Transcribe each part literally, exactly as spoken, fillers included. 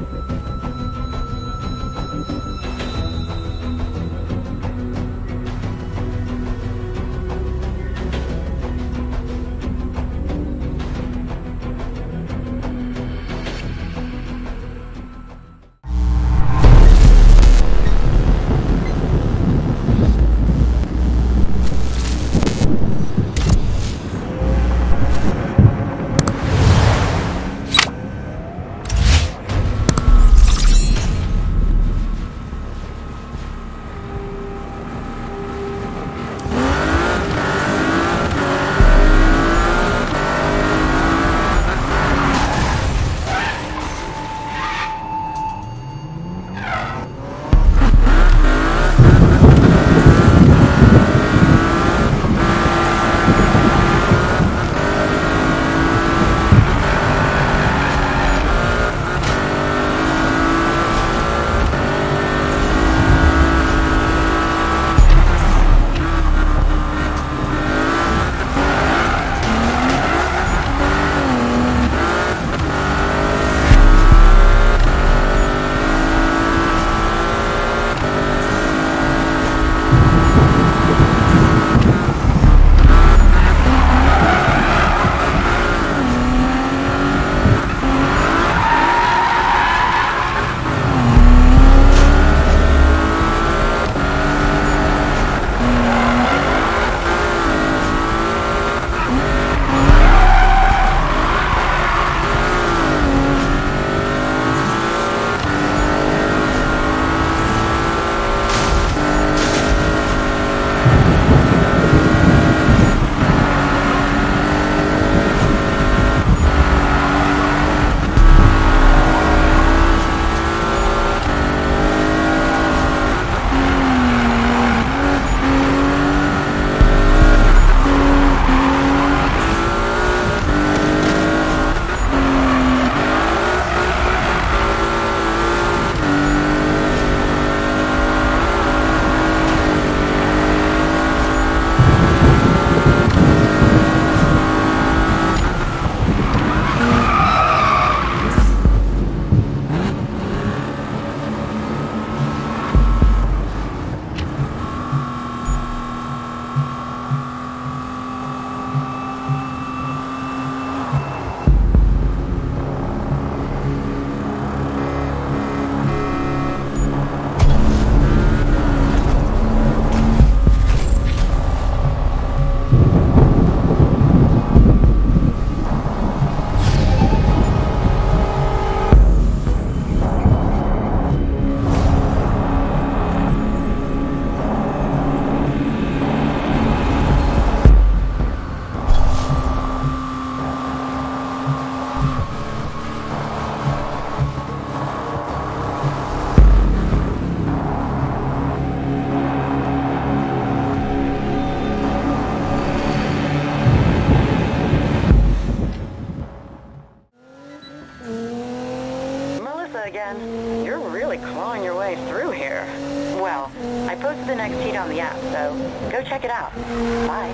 again. You're really clawing your way through here. Well, I posted the next heat on the app, so go check it out. Bye.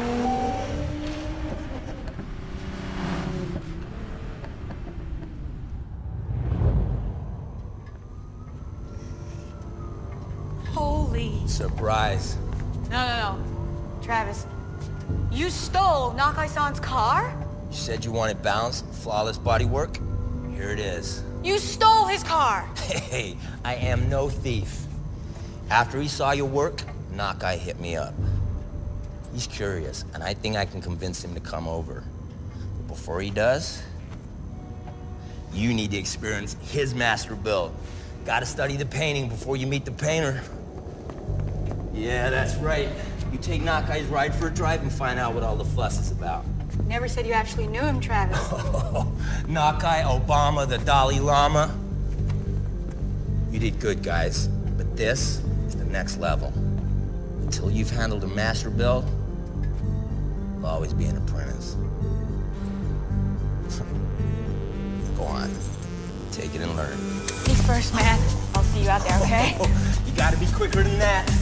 Holy... Surprise. No, no, no. Travis, you stole Nakai-san's car? You said you wanted balance, flawless body work? Here it is. You stole his car! Hey, I am no thief. After he saw your work, Nakai hit me up. He's curious, and I think I can convince him to come over. But before he does, you need to experience his master build. Gotta study the painting before you meet the painter. Yeah, that's right. You take Nakai's ride for a drive and find out what all the fuss is about. Never said you actually knew him, Travis. Nakai, Obama, the Dalai Lama. You did good, guys. But this is the next level. Until you've handled a master build, you'll always be an apprentice. Go on. Take it and learn. Me first, man. I'll see you out there, okay? You gotta be quicker than that.